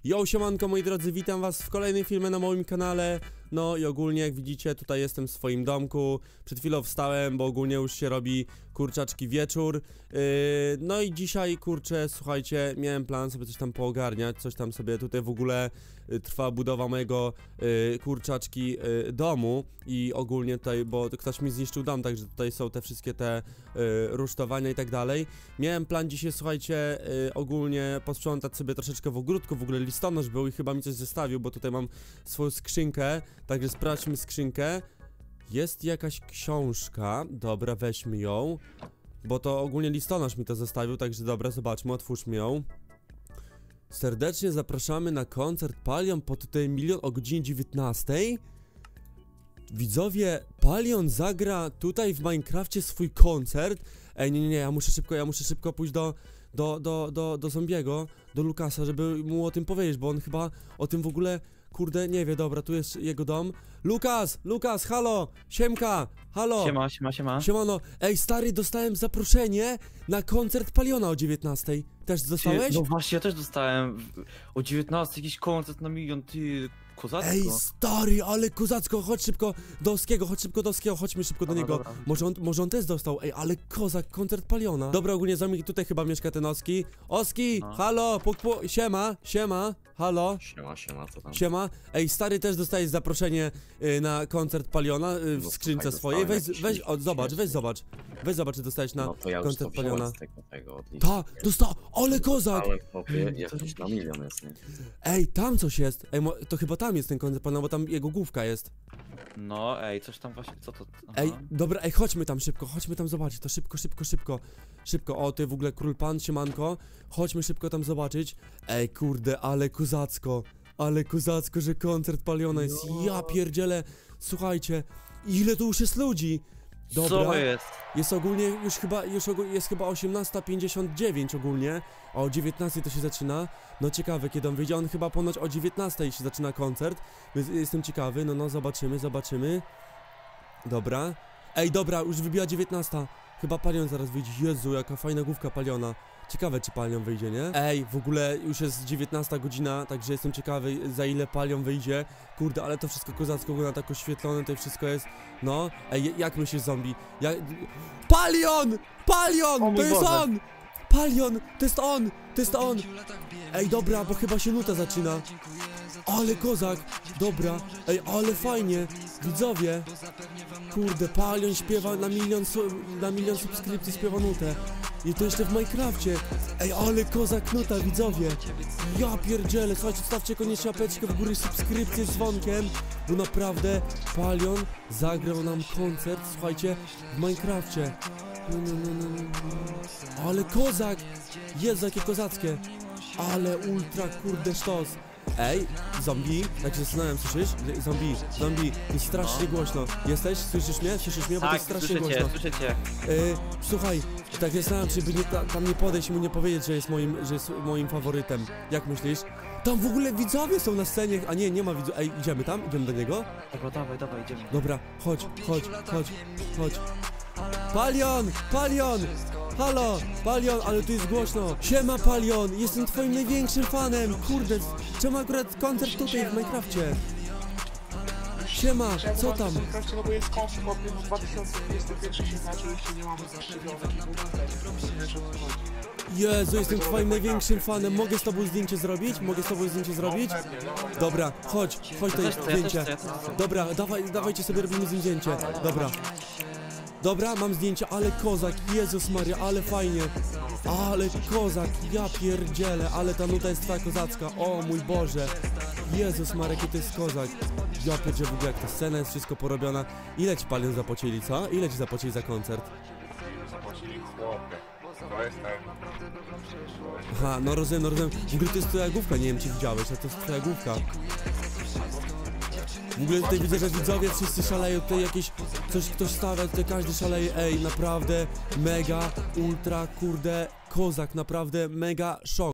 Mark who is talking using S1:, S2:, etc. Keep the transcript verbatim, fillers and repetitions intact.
S1: Yo, siemanko moi drodzy, witam was w kolejnym filmie na moim kanale. No i ogólnie jak widzicie tutaj jestem w swoim domku. Przed chwilą wstałem, bo ogólnie już się robi kurczaczki wieczór. yy, No i dzisiaj kurczę, słuchajcie, miałem plan sobie coś tam poogarniać. Coś tam sobie tutaj w ogóle y, trwa budowa mojego y, kurczaczki y, domu. I ogólnie tutaj, bo ktoś mi zniszczył dom, także tutaj są te wszystkie te y, rusztowania i tak dalej. Miałem plan dzisiaj, słuchajcie, y, ogólnie posprzątać sobie troszeczkę w ogródku. W ogóle listonosz był i chyba mi coś zostawił, bo tutaj mam swoją skrzynkę. Także sprawdźmy skrzynkę. Jest jakaś książka. Dobra, weźmy ją. Bo to ogólnie listonosz mi to zostawił, także dobra, zobaczmy, otwórzmy ją. Serdecznie zapraszamy na koncert Palion pod tytułem Milion o godzinie dziewiętnastej. Widzowie, Palion zagra tutaj w Minecrafcie swój koncert. Ej, nie, nie, nie, ja muszę szybko, ja muszę szybko pójść do... Do, do, do, do zombiego, do Lukasa, żeby mu o tym powiedzieć, bo on chyba o tym w ogóle, kurde, nie wie. Dobra, tu jest jego dom. Lukas, Lukas, halo, siemka, halo.
S2: Siema, siema, siema.
S1: Siemano, ej stary, dostałem zaproszenie na koncert Paliona o dziewiętnastej. Też dostałeś?
S2: No właśnie, ja też dostałem o dziewiętnastej jakiś koncert na milion, ty, kozacko.
S1: Ej stary, ale kozacko, chodź szybko do Oskiego, chodź szybko do Oskiego, chodźmy szybko do
S2: Dobra,
S1: niego.
S2: dobra.
S1: Może on, może on też dostał, ej, ale kozak, koncert Paliona. Dobra, ogólnie za mnie tutaj chyba mieszka ten Oski. Oski,
S2: No.
S1: halo, puk, puk, siema, siema, halo.
S3: Siema, siema, co tam?
S1: Siema, ej stary, też dostajesz zaproszenie y, na koncert Paliona y, w
S3: No,
S1: skrzynce
S3: słuchaj,
S1: swojej. Weź,
S3: dostałem
S1: weź,
S3: jakiś
S1: o, zobacz,
S3: list.
S1: weź zobacz. Weź zobacz, czy dostałeś na
S3: No to ja już to
S1: koncert
S3: wziąłem
S1: Paliona.
S3: z tego, tego od
S1: Ta, dostał, ale kozak.
S3: Ale chłopie, jakiś na milion jest, nie?
S1: Ej, tam coś jest. Ej, mo, to chyba tam jest ten koncert Paliona, bo tam jego główka jest.
S2: No, ej, coś tam właśnie, co to? Aha.
S1: Ej, dobra, ej, chodźmy tam szybko, chodźmy tam zobaczyć, to szybko, szybko, szybko. Szybko, o, ty w ogóle król pan, siemanko. Chodźmy szybko tam zobaczyć. Ej, kurde, ale kozacko. Ale kozacko, że koncert Paliona jest. Ja pierdzielę. Słuchajcie, ile tu już jest ludzi. Dobra.
S2: Co jest?
S1: Jest ogólnie już chyba, już ogólnie, jest chyba osiemnasta pięćdziesiąt dziewięć ogólnie, a o dziewiętnastej to się zaczyna. No ciekawe, kiedy on wyjdzie, on chyba ponoć o dziewiętnastej się zaczyna koncert, więc jestem ciekawy, no no zobaczymy, zobaczymy. Dobra, ej dobra, już wybiła dziewiętnasta, chyba Palion zaraz wyjdzie. Jezu, jaka fajna główka Paliona. Ciekawe, czy Palion wyjdzie, nie? Ej, w ogóle już jest dziewiętnasta godzina, także jestem ciekawy, za ile Palion wyjdzie. Kurde, ale to wszystko kozacko wygląda, tak oświetlone, to wszystko jest. No, ej, jak myślisz, zombie? Jak... Palion! Palion!
S2: O mój
S1: To jest
S2: Boże.
S1: on! Palion! To jest on! To jest on! Ej, dobra, bo chyba się nuta zaczyna. Ale kozak! Dobra, ej, ale fajnie! Widzowie! Kurde, Palion śpiewa na milion, su na milion subskrypcji, śpiewa nutę. I to jeszcze w Minecrafcie. Ej, ale kozak nuta, widzowie. Ja pierdzielę, słuchajcie, stawcie koniecznie łapeczkę w górę, subskrypcję z dzwonkiem, bo naprawdę Palion zagrał nam koncert, słuchajcie, w Minecrafcie. No, no, no, no, no. Ale kozak! Jezu, jakie kozackie. Ale ultra, kurde, sztos. Ej, zombie, tak się zastanawiam, słyszysz? Zombie, zombie, jest strasznie głośno. Jesteś? Słyszysz mnie? Słyszysz mnie? Bo to
S2: Tak,
S1: jest strasznie
S2: słyszycie,
S1: głośno.
S2: słyszycie.
S1: E, słuchaj, tak zastanawiam się, by nie, ta, tam nie podejść i mu nie powiedzieć, że jest moim, że jest moim faworytem. Jak myślisz? Tam w ogóle widzowie są na scenie, a nie, nie ma widzów. Ej, idziemy tam? Idziemy do niego?
S2: Dobra, dawaj, dawaj, idziemy.
S1: Dobra, chodź, chodź, chodź, chodź. Palion! Palion! Halo! Palion, ale tu jest głośno. Siema Palion, jestem twoim największym fanem. Kurde, czemu akurat koncert tutaj w Minecrafcie? Siema, co tam?
S4: No bo jest koncert od dwa tysiące dwudziesty pierwszy się zaczął, jeszcze nie mamy
S1: Jezu, jestem twoim największym fanem. Mogę z tobą zdjęcie zrobić? Mogę z tobą zdjęcie zrobić? Dobra, chodź, chodź
S2: Ja
S1: tutaj
S2: też chcę, ja też
S1: zdjęcie.
S2: chcę, ja też chcę.
S1: Dobra, dawaj, dawajcie sobie, robimy z nim zdjęcie. Dobra. Dobra, mam zdjęcie, ale kozak, Jezus Maria, ale fajnie. Ale kozak, ja pierdzielę, ale ta nuta jest twoja kozacka, o mój Boże. Jezus Maria, jaki to jest kozak. Ja pierdzielę, w ogóle jak ta scena jest wszystko porobiona. Ile ci Palion zapłacili, co? Ile ci zapłacili za koncert?
S4: Zapłacili chłopie. To jest ten.
S1: Aha, no rozumiem, no rozumiem. W ogóle to jest twoja główka, nie wiem czy widziałeś, ale to jest twoja główka. W ogóle tutaj widzę, że widzowie wszyscy szaleją, tutaj jakieś, coś ktoś stawia, tutaj każdy szaleje, ej, naprawdę, mega, ultra, kurde, kozak, naprawdę, mega szok.